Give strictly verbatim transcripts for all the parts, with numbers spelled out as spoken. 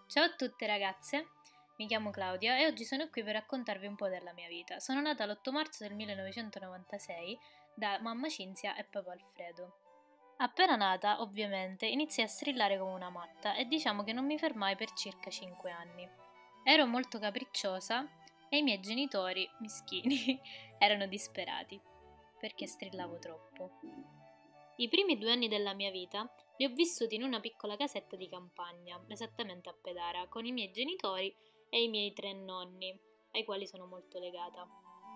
Ciao a tutte ragazze, mi chiamo Claudia e oggi sono qui per raccontarvi un po' della mia vita. Sono nata l'otto marzo del millenovecentonovantasei da mamma Cinzia e papà Alfredo. Appena nata, ovviamente, iniziai a strillare come una matta e diciamo che non mi fermai per circa cinque anni. Ero molto capricciosa e i miei genitori, mischini, erano disperati perché strillavo troppo. I primi due anni della mia vita li ho vissuti in una piccola casetta di campagna, esattamente a Pedara, con i miei genitori e i miei tre nonni, ai quali sono molto legata.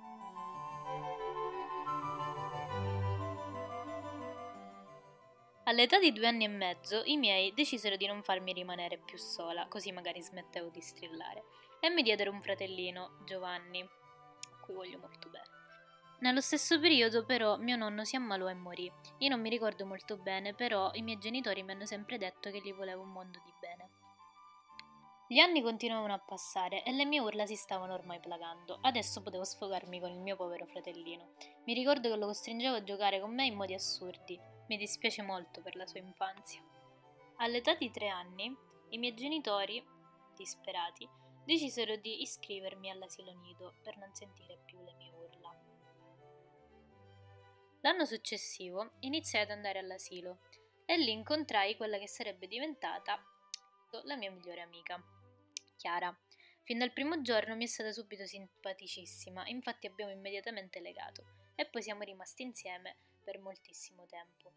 All'età di due anni e mezzo i miei decisero di non farmi rimanere più sola, così magari smettevo di strillare, e mi diedero un fratellino, Giovanni, a cui voglio molto bene. Nello stesso periodo però mio nonno si ammalò e morì. Io non mi ricordo molto bene, però i miei genitori mi hanno sempre detto che gli volevo un mondo di bene. Gli anni continuavano a passare e le mie urla si stavano ormai placando. Adesso potevo sfogarmi con il mio povero fratellino. Mi ricordo che lo costringevo a giocare con me in modi assurdi. Mi dispiace molto per la sua infanzia. All'età di tre anni, i miei genitori, disperati, decisero di iscrivermi all'asilo nido per non sentire più le mie urla. L'anno successivo iniziai ad andare all'asilo e lì incontrai quella che sarebbe diventata la mia migliore amica, Chiara. Fin dal primo giorno mi è stata subito simpaticissima, infatti abbiamo immediatamente legato e poi siamo rimasti insieme per moltissimo tempo.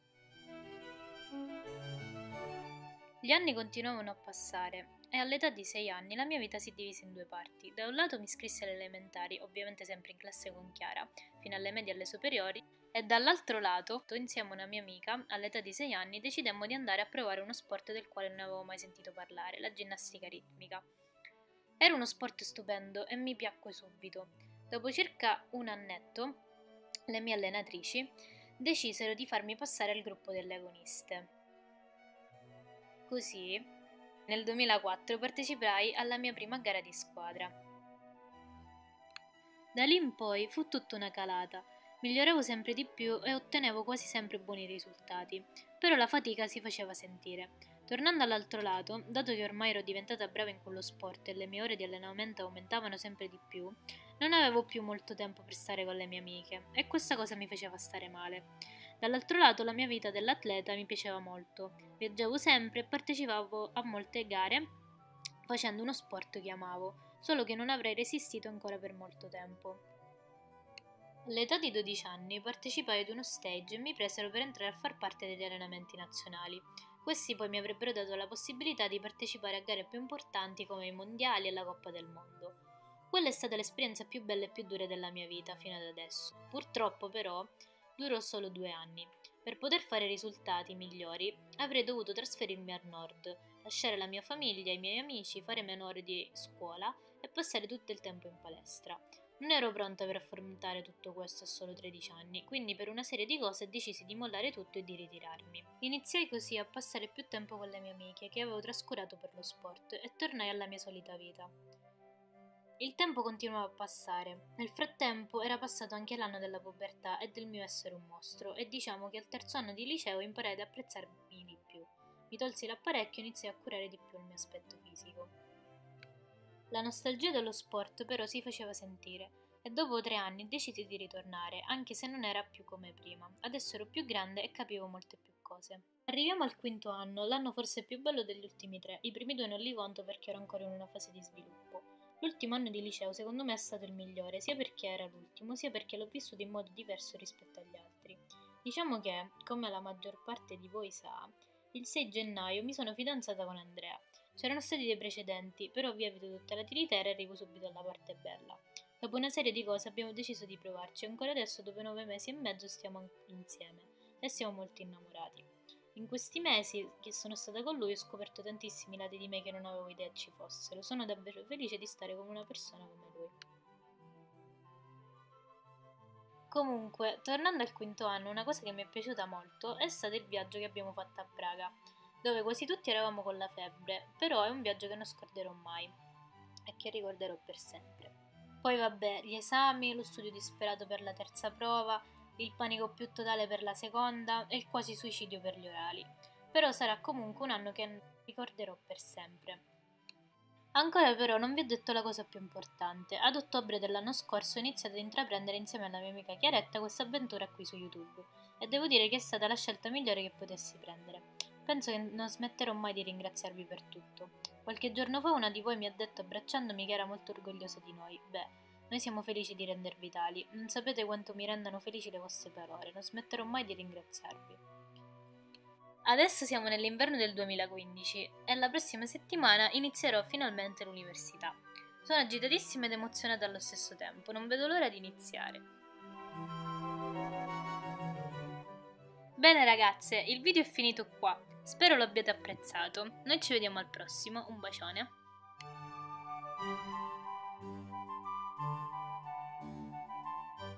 Gli anni continuavano a passare e all'età di sei anni la mia vita si divise in due parti. Da un lato mi iscrissi alle elementari, ovviamente sempre in classe con Chiara, fino alle medie e alle superiori, e dall'altro lato, insieme a una mia amica, all'età di sei anni, decidemmo di andare a provare uno sport del quale non avevo mai sentito parlare, la ginnastica ritmica. Era uno sport stupendo e mi piacque subito. Dopo circa un annetto, le mie allenatrici decisero di farmi passare al gruppo delle agoniste. Così, nel duemilaquattro partecipai alla mia prima gara di squadra. Da lì in poi fu tutta una calata. Miglioravo sempre di più e ottenevo quasi sempre buoni risultati, però la fatica si faceva sentire. Tornando all'altro lato, dato che ormai ero diventata brava in quello sport e le mie ore di allenamento aumentavano sempre di più, non avevo più molto tempo per stare con le mie amiche e questa cosa mi faceva stare male. Dall'altro lato la mia vita dell'atleta mi piaceva molto, viaggiavo sempre e partecipavo a molte gare facendo uno sport che amavo, solo che non avrei resistito ancora per molto tempo. All'età di dodici anni partecipai ad uno stage e mi presero per entrare a far parte degli allenamenti nazionali. Questi poi mi avrebbero dato la possibilità di partecipare a gare più importanti come i mondiali e la Coppa del Mondo. Quella è stata l'esperienza più bella e più dura della mia vita fino ad adesso. Purtroppo però durò solo due anni. Per poter fare risultati migliori avrei dovuto trasferirmi al nord, lasciare la mia famiglia, i miei amici, fare meno ore di scuola e passare tutto il tempo in palestra. Non ero pronta per affrontare tutto questo a solo tredici anni, quindi per una serie di cose decisi di mollare tutto e di ritirarmi. Iniziai così a passare più tempo con le mie amiche che avevo trascurato per lo sport e tornai alla mia solita vita. Il tempo continuava a passare. Nel frattempo era passato anche l'anno della pubertà e del mio essere un mostro e diciamo che al terzo anno di liceo imparai ad apprezzarmi di più. Mi tolsi l'apparecchio e iniziai a curare di più il mio aspetto fisico. La nostalgia dello sport però si faceva sentire e dopo tre anni decisi di ritornare, anche se non era più come prima. Adesso ero più grande e capivo molte più cose. Arriviamo al quinto anno, l'anno forse più bello degli ultimi tre. I primi due non li conto perché ero ancora in una fase di sviluppo. L'ultimo anno di liceo secondo me è stato il migliore, sia perché era l'ultimo, sia perché l'ho vissuto in modo diverso rispetto agli altri. Diciamo che, come la maggior parte di voi sa, il sei gennaio mi sono fidanzata con Andrea. C'erano stati dei precedenti, però vi evito tutta la tiritera e arrivo subito alla parte bella. Dopo una serie di cose abbiamo deciso di provarci e ancora adesso, dopo nove mesi e mezzo, stiamo insieme e siamo molto innamorati. In questi mesi che sono stata con lui ho scoperto tantissimi lati di me che non avevo idea ci fossero. Sono davvero felice di stare con una persona come lui. Comunque, tornando al quinto anno, una cosa che mi è piaciuta molto è stato il viaggio che abbiamo fatto a Praga, dove quasi tutti eravamo con la febbre, però è un viaggio che non scorderò mai e che ricorderò per sempre. Poi vabbè, gli esami, lo studio disperato per la terza prova, il panico più totale per la seconda e il quasi suicidio per gli orali. Però sarà comunque un anno che ricorderò per sempre. Ancora però non vi ho detto la cosa più importante. Ad ottobre dell'anno scorso ho iniziato ad intraprendere insieme alla mia amica Chiaretta questa avventura qui su YouTube e devo dire che è stata la scelta migliore che potessi prendere. Penso che non smetterò mai di ringraziarvi per tutto. Qualche giorno fa una di voi mi ha detto abbracciandomi che era molto orgogliosa di noi. Beh, noi siamo felici di rendervi tali. Non sapete quanto mi rendano felici le vostre parole. Non smetterò mai di ringraziarvi. Adesso siamo nell'inverno del duemilaquindici e la prossima settimana inizierò finalmente l'università. Sono agitatissima ed emozionata allo stesso tempo, non vedo l'ora di iniziare. Bene ragazze, il video è finito qua. Spero lo abbiate apprezzato. Noi ci vediamo al prossimo, un bacione.